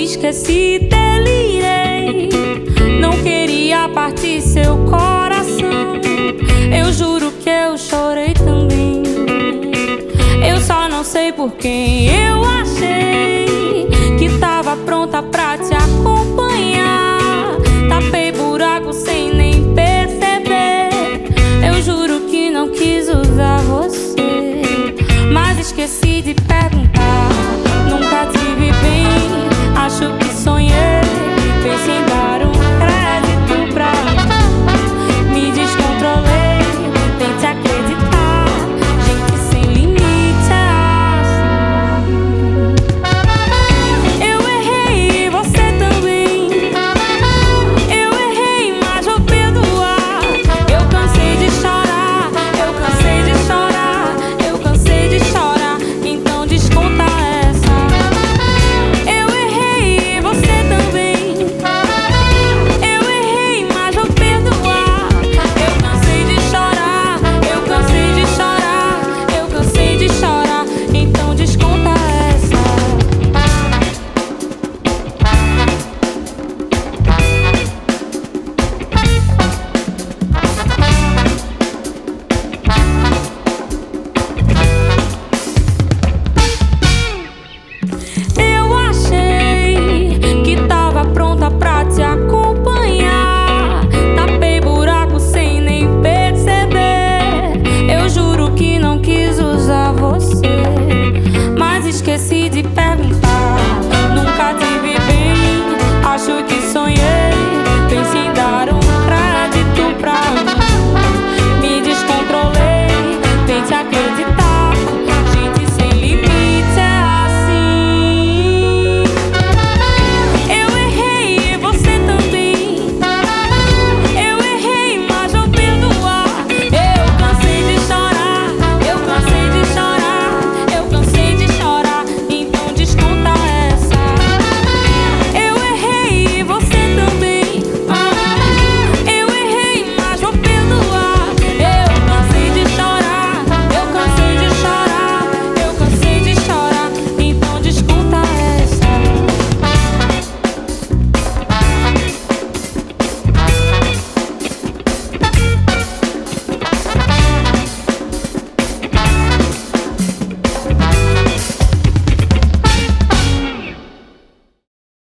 esqueci, delirei. Não queria partir seu coração. Eu juro que eu chorei também. Eu só não sei por quem eu achei que tava pronta pra te acompanhar. Tapei buraco sem nem perceber. Eu juro que não quis usar você, mas esqueci de